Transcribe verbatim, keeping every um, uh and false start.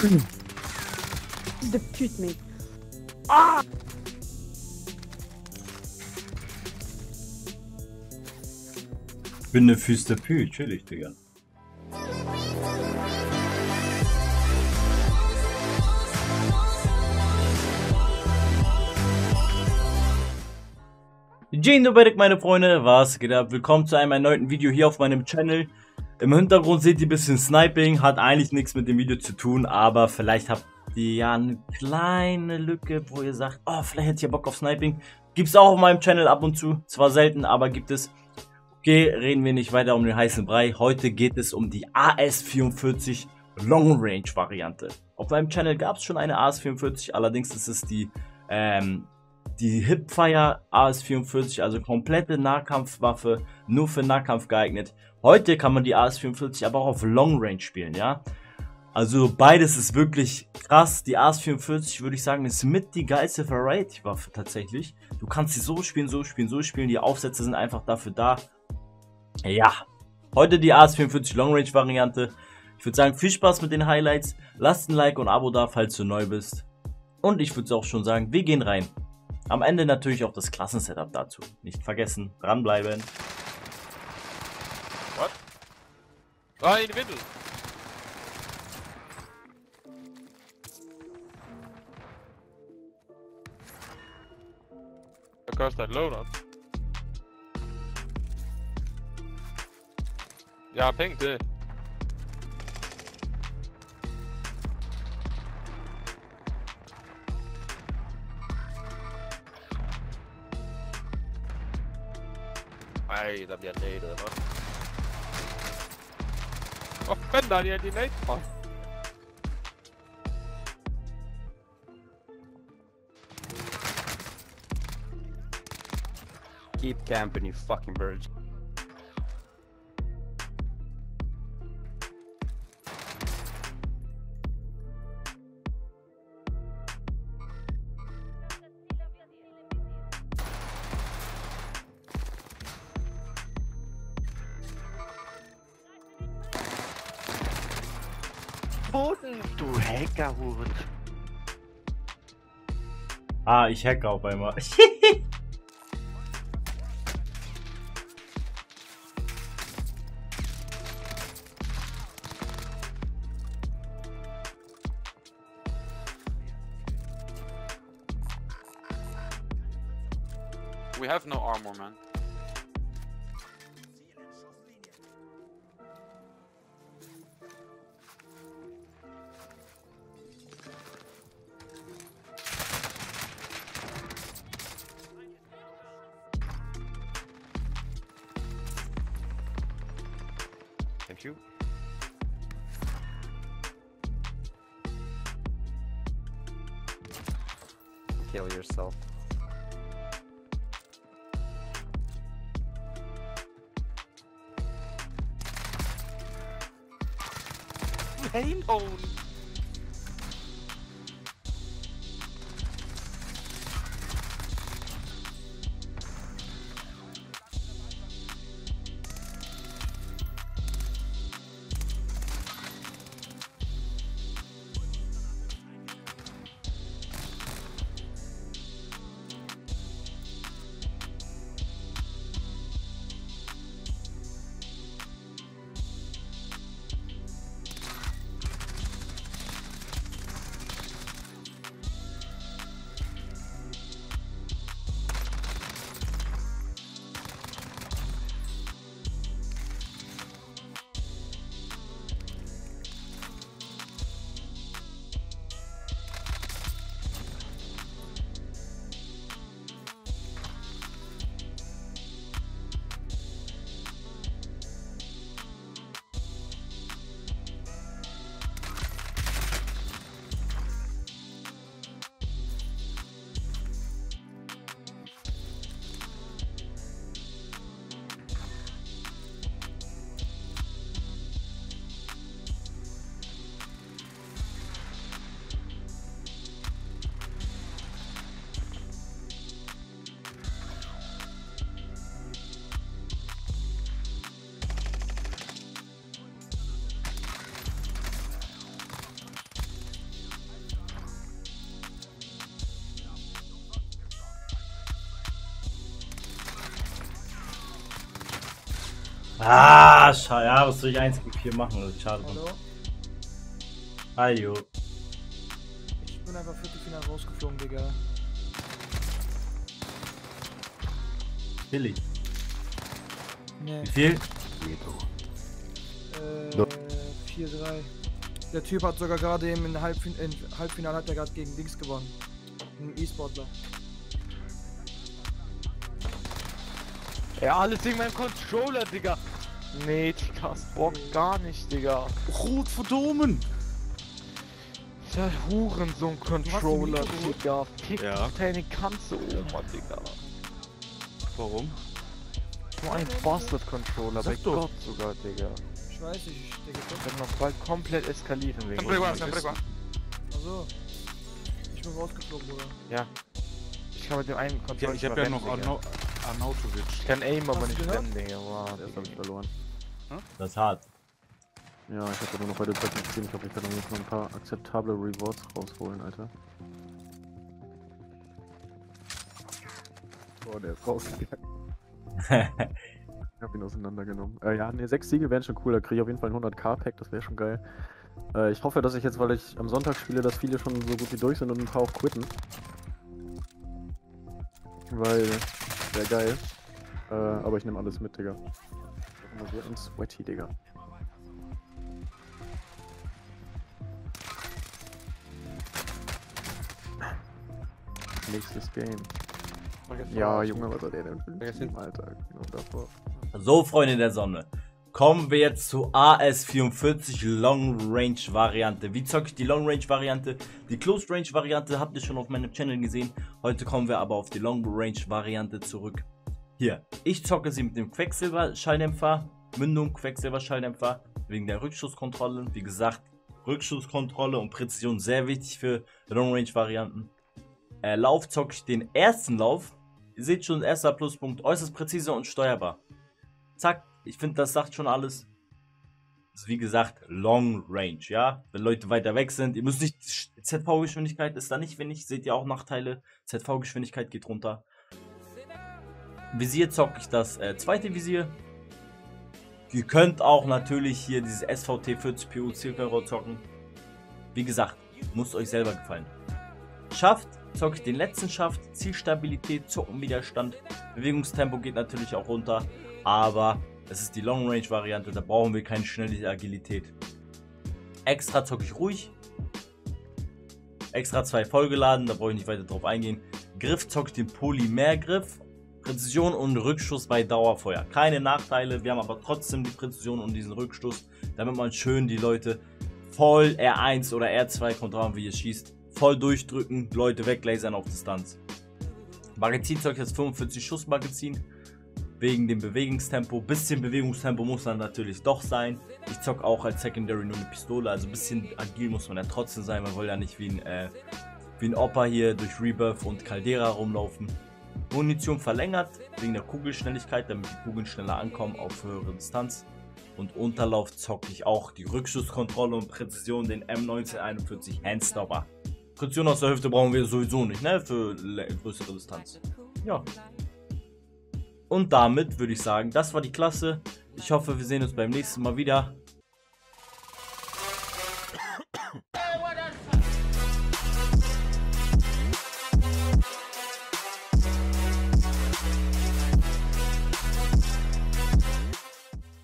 Defeat me. Ah! Bin ne Füße Pü, chillig, Digga. Dzień dobry, meine Freunde, was geht ab? Willkommen zu einem erneuten Video hier auf meinem Channel. Im Hintergrund seht ihr ein bisschen Sniping, hat eigentlich nichts mit dem Video zu tun, aber vielleicht habt ihr ja eine kleine Lücke, wo ihr sagt, oh, vielleicht hätte ich ja Bock auf Sniping. Gibt es auch auf meinem Channel ab und zu, zwar selten, aber gibt es. Okay, reden wir nicht weiter um den heißen Brei. Heute geht es um die A S vierundvierzig Long Range Variante. Auf meinem Channel gab es schon eine A S vierundvierzig, allerdings ist es die, ähm, die Hipfire A S vierundvierzig, also komplette Nahkampfwaffe, nur für Nahkampf geeignet. Heute kann man die A S vierundvierzig aber auch auf Long Range spielen, ja. Also beides ist wirklich krass. Die A S vierundvierzig, würde ich sagen, ist mit die geilste Variety-Waffe tatsächlich. Du kannst sie so spielen, so spielen, so spielen. Die Aufsätze sind einfach dafür da. Ja, heute die A S vierundvierzig Long Range Variante. Ich würde sagen, viel Spaß mit den Highlights. Lasst ein Like und ein Abo da, falls du neu bist. Und ich würde auch schon sagen, wir gehen rein. Am Ende natürlich auch das Klassensetup dazu. Nicht vergessen, dranbleiben. What? Ah, in the middle. Because that load up. Ja, pink det. Ej, der bliver nadet, eller? Hvor fanden er de nade fra? Keep camping, you fucking birds. Boden, du Hackerhund. Ah, ich hacke auf einmal. We have no armor, man. Thank you. Kill yourself. Rainbow. Ah, schade. Ja, was soll ich eins gegen vier machen? Das ist schade. Hallo? Ajo. Ich bin einfach Viertelfinale rausgeflogen, Digga. Billig. Nee. Wie viel? Äh, vier drei. Der Typ hat sogar gerade eben im Halbfin in Halbfinale hat er gerade gegen Dings gewonnen. Ein E-Sportler. Ja, alles wegen meinem Controller, Digga. Nee, Digga, das bockt gar nicht, Digga. Rot verdomen! Der Hurensohn-Controller, hast ihn Digga. Fick Ja. deine ganze Oma, Digga. Warum? Nur ein Bastard-Controller, bei Sag doch. Gott sogar, Digga. Ich weiß nicht, ich denke Ich werde noch bald komplett eskalieren wegen Sempre igual, dem. sempre igual. Also. Ich bin rausgeflogen, Bruder. Ja. Ich kann mit dem einen Ja, Controller ich hab ja noch Digga. Arno Arnautovic. Ich kann aim, aber Hast nicht du gehört? rennen, Digga. Wow, Das Digga. habe ich verloren. Das ist hart. Ja, ich habe nur noch heute zertifiziert. Ich glaube, ich kann jetzt noch ein paar akzeptable Rewards rausholen, Alter. Oh, der ist rausgegangen. Ich hab ihn auseinandergenommen. Äh, ja, ne, sechs Siege wären schon cool. Da kriege ich auf jeden Fall ein hundert K-Pack. Das wäre schon geil. Äh, ich hoffe, dass ich jetzt, weil ich am Sonntag spiele, dass viele schon so gut wie durch sind und ein paar auch quitten. Weil, wäre geil. Äh, aber ich nehme alles mit, Digga. Ich bin immer so ein Sweaty, Digga. Nächstes Game. Ja, Junge, was hat der denn für ein Team, Alter? Genau davor. So, Freunde der Sonne. Kommen wir jetzt zu A S vierundvierzig Long Range Variante. Wie zocke ich die Long Range Variante? Die Close Range Variante habt ihr schon auf meinem Channel gesehen. Heute kommen wir aber auf die Long Range Variante zurück. Hier, ich zocke sie mit dem Quecksilber Schalldämpfer, Mündung Quecksilber Schalldämpfer, wegen der Rückschusskontrolle. Wie gesagt, Rückschusskontrolle und Präzision sehr wichtig für Long Range Varianten. Äh, Lauf zocke ich den ersten Lauf. Ihr seht schon, erster Pluspunkt, äußerst präzise und steuerbar. Zack, ich finde, das sagt schon alles. Das ist wie gesagt Long Range, ja. Wenn Leute weiter weg sind, ihr müsst nicht, Z V-Geschwindigkeit ist da nicht wenig, seht ihr auch Nachteile. Z V-Geschwindigkeit geht runter. Visier zocke ich das äh, zweite Visier. Ihr könnt auch natürlich hier dieses S V T vierzig P U Zielfernrohr zocken. Wie gesagt, muss euch selber gefallen. Schaft zocke ich den letzten Schaft, Zielstabilität, Zuckenwiderstand, Bewegungstempo geht natürlich auch runter, aber es ist die Long Range Variante, da brauchen wir keine schnelle Agilität. Extra zocke ich ruhig, extra zwei vollgeladen, da brauche ich nicht weiter drauf eingehen. Griff zocke ich den Polymergriff, Präzision und Rückstoß bei Dauerfeuer, keine Nachteile, wir haben aber trotzdem die Präzision und diesen Rückstoß, damit man schön die Leute voll R eins oder R zwei, kommt drauf, wie ihr schießt, voll durchdrücken, Leute weglasern auf Distanz. Magazin zocke ich jetzt fünfundvierzig Schuss Magazin, wegen dem Bewegungstempo. Bisschen Bewegungstempo muss dann natürlich doch sein. Ich zocke auch als Secondary nur eine Pistole, also ein bisschen agil muss man ja trotzdem sein. Man will ja nicht wie ein, äh, wie ein Opa hier durch Rebirth und Caldera rumlaufen. Munition verlängert, wegen der Kugelschnelligkeit, damit die Kugeln schneller ankommen auf höhere Distanz. Und Unterlauf zocke ich auch die Rückschusskontrolle und Präzision, den M neunzehnhunderteinundvierzig Handstopper. Präzision aus der Hüfte brauchen wir sowieso nicht, ne? Für größere Distanz. Ja. Und damit würde ich sagen, das war die Klasse. Ich hoffe, wir sehen uns beim nächsten Mal wieder.